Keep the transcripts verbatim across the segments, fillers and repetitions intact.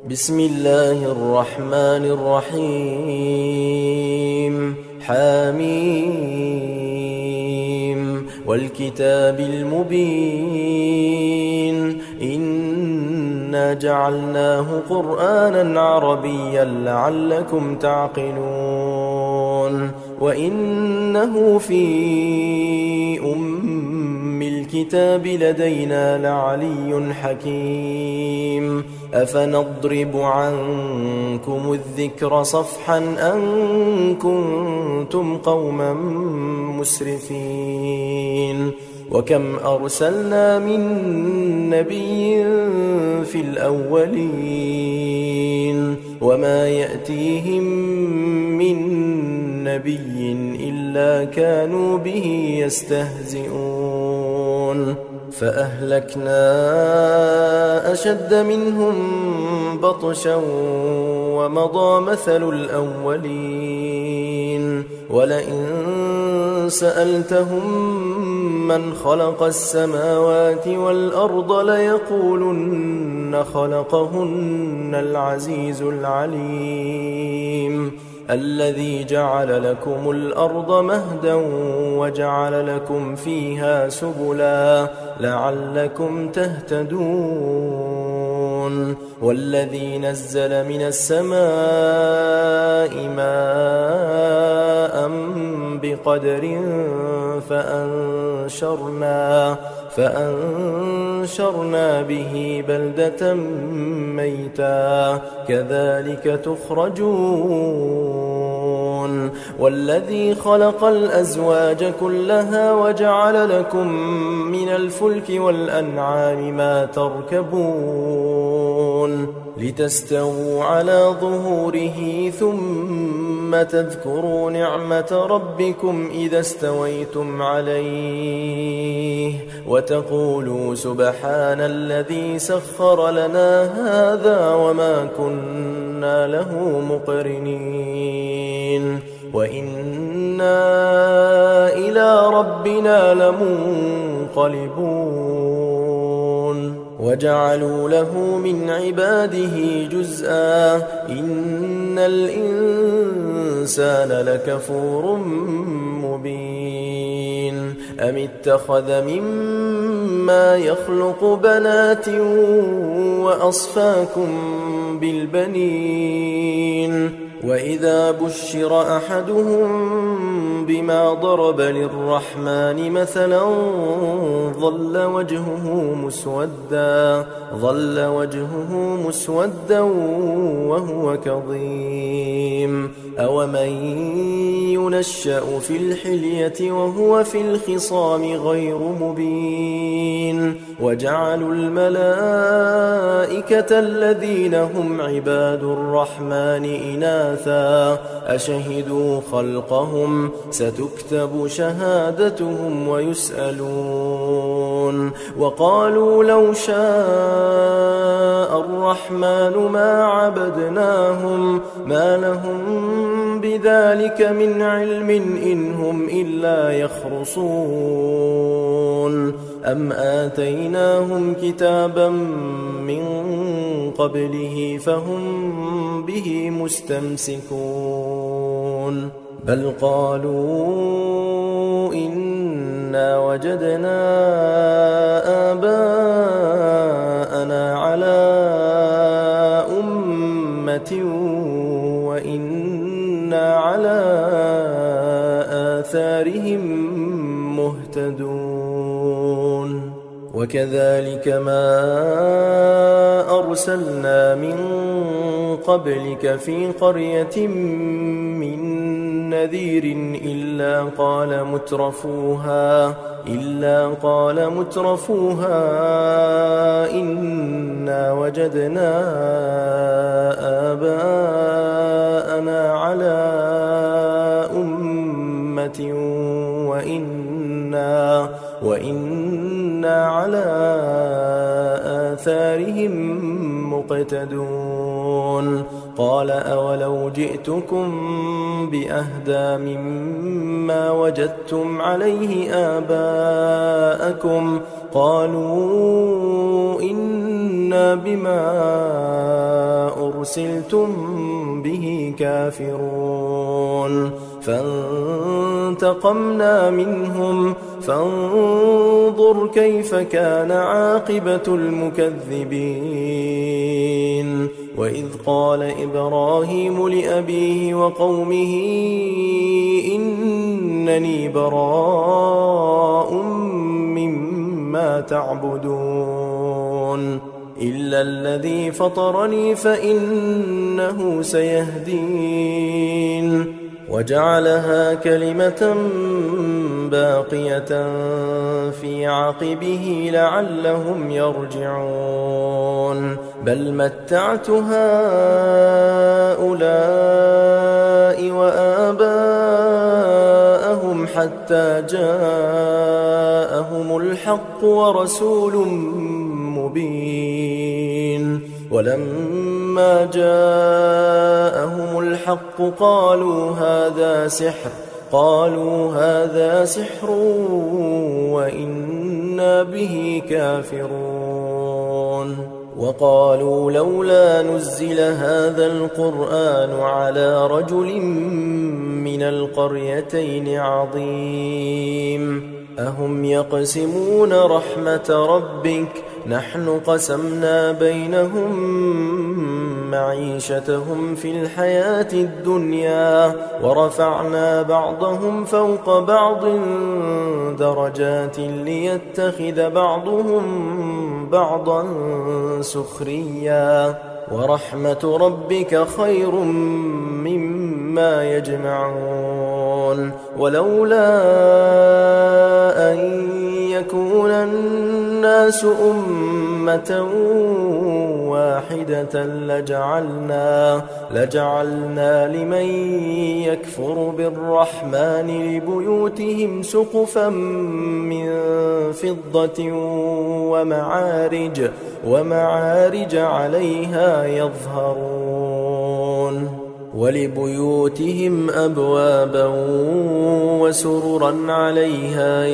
بسم الله الرحمن الرحيم. حميم والكتاب المبين إنا جعلناه قرآنا عربيا لعلكم تعقلون وإنه في أم الكتاب لدينا لعلي حكيم أفنضرب عنكم الذكر صفحا أن كنتم قوما مسرفين وكم أرسلنا من نبي في الأولين وما يأتيهم من نبي إلا كانوا به يستهزئون فأهلكنا أشد منهم بطشا ومضى مثل الأولين ولئن سألتهم من خلق السماوات والأرض ليقولن خلقهن العزيز العليم الذي جعل لكم الأرض مهدا وجعل لكم فيها سبلا لعلكم تهتدون والذي نزل من السماء ماء بقدر فأنشرنا فأنشرنا به بلدة ميتا كذلك تخرجون والذي خلق الأزواج كلها وجعل لكم من الفلك والأنعام ما تركبون لتستووا على ظهوره ثم تذكروا نعمة ربكم إذا استويتم عليه وتقولوا سبحان الذي سخر لنا هذا وما كنا له مقرنين وإنا إلى ربنا لمنقلبون وجعلوا له من عباده جزءا إن الإنسان لكفور مبين أم اتخذ مما يخلق بنات وأصفاكم بالبنين وإذا بشر أحدهم بما ضرب للرحمن مثلا ظل وجهه مسودا ظل وجهه مسودا وهو كظيم أومن ينشأ في الحلية وهو في الخصام غير مبين وجعلوا الملائكة الذين هم عباد الرحمن إناثا أشهدوا خلقهم ستكتب شهادتهم ويسألون وقالوا لو شاء الرحمن ما عبدناهم ما لهم بذلك من علم إن هم إلا يخرصون أم آتيناهم كتابا من قبله فهم به مستمسكون بل قالوا إنا وجدنا آباءنا على أمة وإنا على آثارهم مهتدون وكذلك ما أرسلنا من قبلك في قرية من نذير إلا قال مترفوها إلا قال مترفوها إنا وجدنا آباءنا على أمة وإنا وإنا على آثارهم مقتدون قال أولو جئتكم بأهدى مما وجدتم عليه آباءكم قالوا إنا بما أرسلتم به كافرون فانتقمنا منهم فانظر كيف كان عاقبة المكذبين وإذ قال إبراهيم لأبيه وقومه إنني براء مما تعبدون إلا الذي فطرني فإنه سيهدين وجعلها كلمة باقية في عقبه لعلهم يرجعون بل متعت هؤلاء وآباءهم حتى جاءهم الحق ورسول مبين ولما جاءهم الحق قالوا هذا سحر قالوا هذا سحر وإنا به كافرون وقالوا لولا نزل هذا القرآن على رجل من القريتين عظيم أهم يقسمون رحمة ربك نحن قسمنا بينهم معيشتهم في الحياة الدنيا ورفعنا بعضهم فوق بعض درجات ليتخذ بعضهم بعضا سخريا ورحمة ربك خير مما يجمعون ولولا أن يكون الناس أمة واحدة لجعلنا, لجعلنا لمن يكفر بالرحمن لبيوتهم سقفا من فضة ومعارج, ومعارج عليها يظهرون ولبيوتهم أبوابا وسررا عليها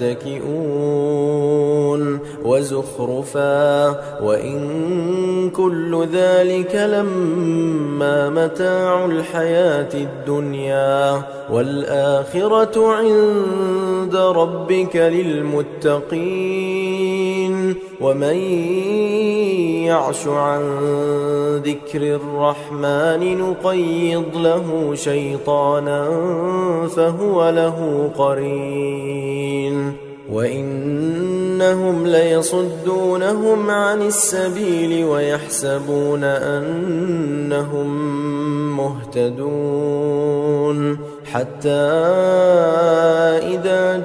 يتكئون وزخرفا وإن كل ذلك لما متاع الحياة الدنيا والآخرة عند ربك للمتقين ومن يعش عن ذكر الرحمن نقيض له شيطانا فهو له قرين وإنهم ليصدونهم عن السبيل ويحسبون أنهم مهتدون حتى إذا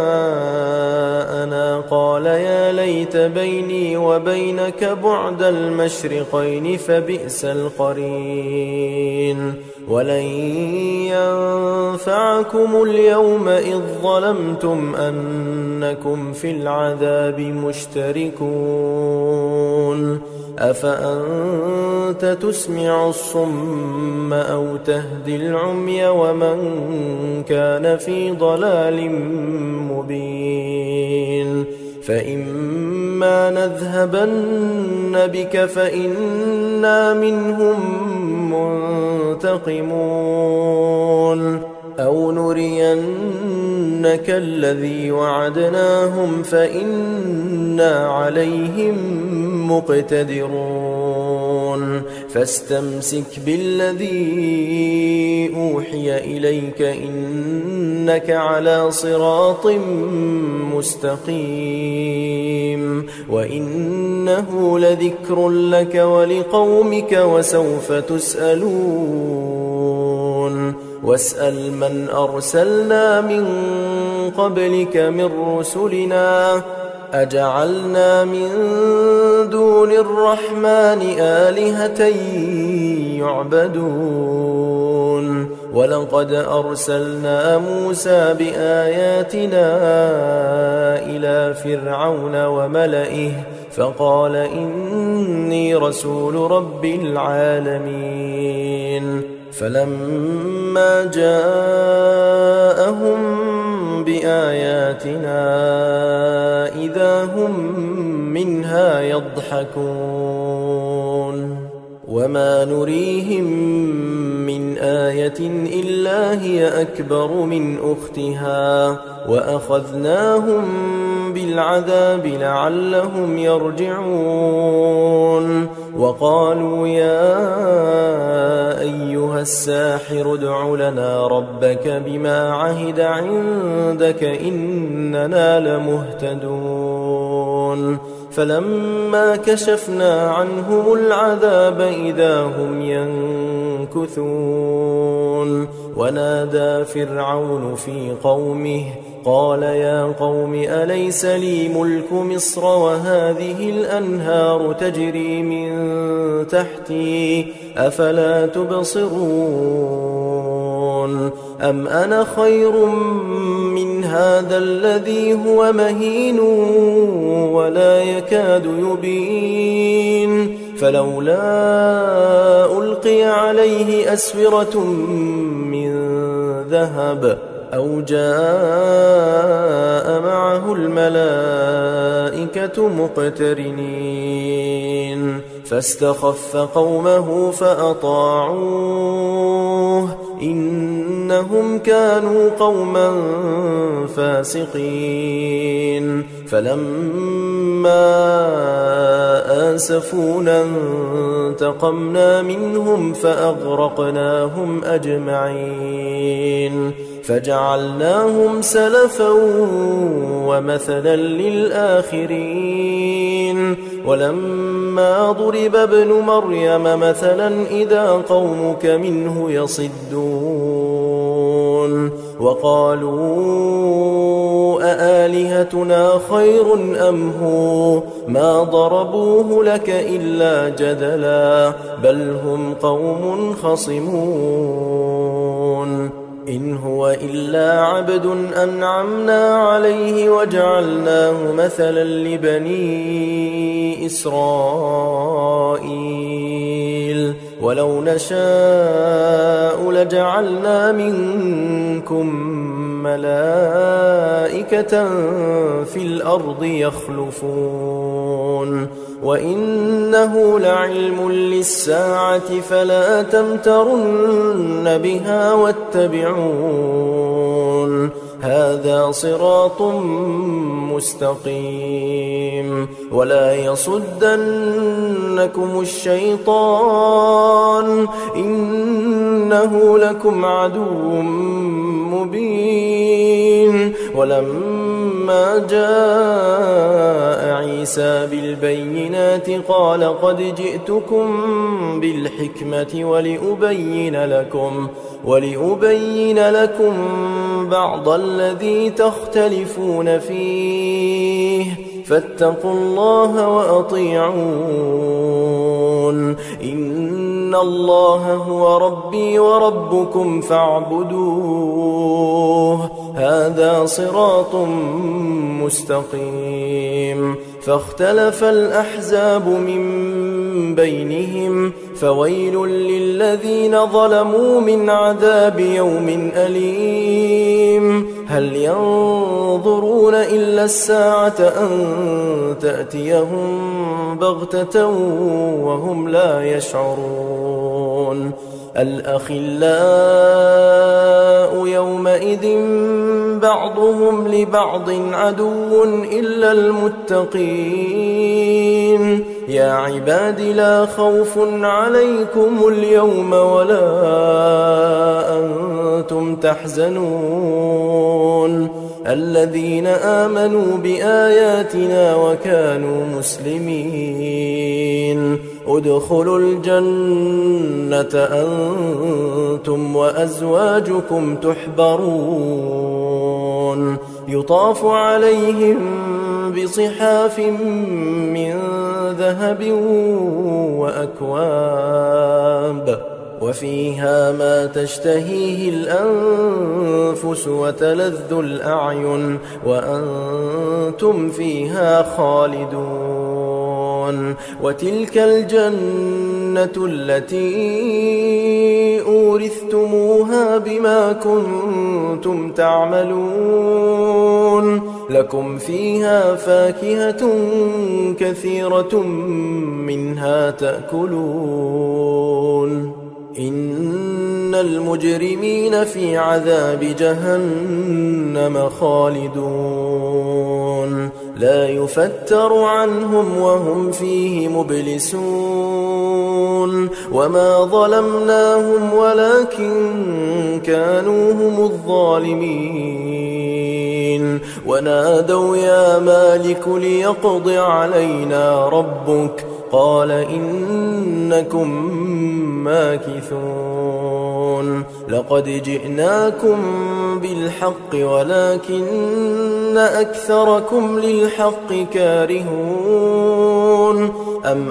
جاءنا قال يا ليت بيني وبينك بعد المشرقين فبئس القرين ولن ينفعكم اليوم إذ ظلمتم أنكم في العذاب مشتركون أفأنت تسمع الصم أو تهدي العمي ومن كان في ضلال مبين فإما نذهبن بك فإنا منهم منتقمون أو نرينك الذي وعدناهم فإنا عليهم مقتدرون فاستمسك بالذي أوحي إليك إنك على صراط مستقيم وإنه لذكر لك ولقومك وسوف تسألون واسأل من أرسلنا من قبلك من رسلنا أجعلنا من دون الرحمن آلهة يعبدون ولقد أرسلنا موسى بآياتنا إلى فرعون وملئه فقال إني رسول رب العالمين فلما جاءهم بآياتنا إذا هم منها يضحكون وما نريهم من آية إلا هي أكبر من أختها وأخذناهم بالعذاب لعلهم يرجعون وقالوا يا أيها الساحر ادع لنا ربك بما عهد عندك إننا لمهتدون فلما كشفنا عنهم العذاب إذا هم ينكثون ونادى فرعون في قومه قال يا قوم أليس لي ملك مصر وهذه الأنهار تجري من تحتي أفلا تبصرون أم أنا خير من هذا الذي هو مهين ولا يكاد يبين فلولا ألقي عليه أسورة من ذهب أو جاء معه الملائكة مقترنين فاستخف قومه فأطاعوه إنهم كانوا قوما فاسقين فلما آسفونا انتقمنا منهم فأغرقناهم أجمعين فجعلناهم سلفا ومثلا للآخرين ولما ضرب ابن مريم مثلا إذا قومك منه يصدون وقالوا أآلهتنا خير أم هو ما ضربوه لك إلا جدلا بل هم قوم خصمون إن هو إلا عبد أنعمنا عليه وجعلناه مثلا لبني إسرائيل ولو نشاء لجعلنا منكم ملائكة في الأرض يخلفون وإنه لعلم للساعة فلا تمترن بها واتبعون هذا صراط مستقيم ولا يصدنكم الشيطان إنه لكم عدو مبين ولما جاء عيسى بالبينات قال قد جئتكم بالحكمة ولأبين لكم ولأبين لكم بعض الذي تختلفون فيه فاتقوا الله وأطيعون إن الله هو ربي وربكم فاعبدوه هذا صراط مستقيم فاختلف الأحزاب من بينهم فويل للذين ظلموا من عذاب يوم أليم هل ينظرون إلا الساعة أن تأتيهم بغتة وهم لا يشعرون الأخلاء يومئذ بعضهم لبعض عدو إلا المتقين يا عباد لا خوف عليكم اليوم ولا أنتم تحزنون الذين آمنوا بآياتنا وكانوا مسلمين ادخلوا الجنة أنتم وأزواجكم تحبرون يطاف عليهم بصحاف من ذهب وأكواب وفيها ما تشتهيه الأنفس وتلذ الأعين وأنتم فيها خالدون. وتلك الجنة التي أورثتموها بما كنتم تعملون لكم فيها فاكهة كثيرة منها تأكلون. إن المجرمين في عذاب جهنم خالدون لا يفتر عنهم وهم فيه مبلسون. وما ظلمناهم ولكن كانوا هم الظالمين. ونادوا يا مالك ليقض علينا ربك قال إنكم ماكثون. لقد جئناكم بالحق ولكن أكثركم للحق كارهون. أم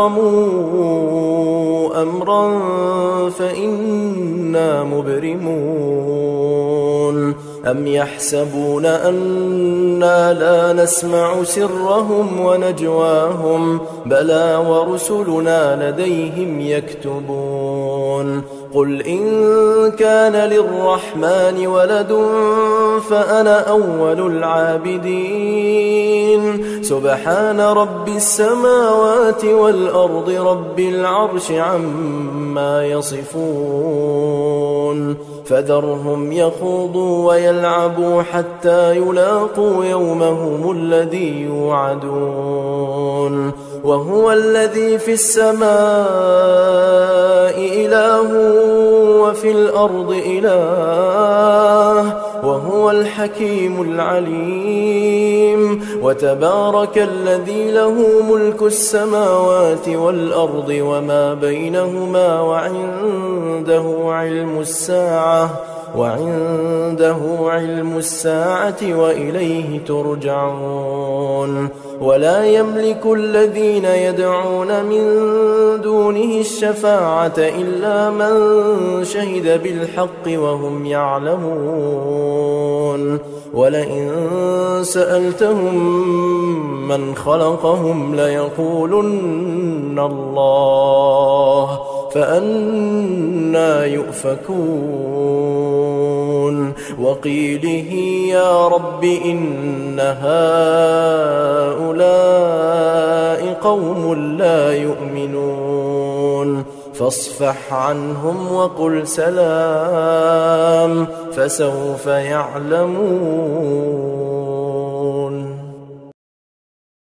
أبرموا أمرا فإنا مبرمون. أم يحسبون أنا لا نسمع سرهم ونجواهم بلى ورسلنا لديهم يكتبون. قل إن كان للرحمن ولد فأنا أول العابدين. سبحان رب السماوات والأرض رب العرش عما يصفون. فذرهم يخوضوا ويلعبوا حتى يلاقوا يومهم الذي يوعدون. وهو الذي في السماء إله وفي الأرض إله وهو الحكيم العليم. وتبارك الذي له ملك السماوات والأرض وما بينهما وعنده علم الساعة وعنده علم الساعة وإليه ترجعون. ولا يملك الذين يدعون من دونه الشفاعة إلا من شهد بالحق وهم يعلمون. ولئن سألتهم من خلقهم ليقولن الله فأنى يؤفكون. وقيله يا رب إن هؤلاء قوم لا يؤمنون فاصفح عنهم وقل سلام فسوف يعلمون.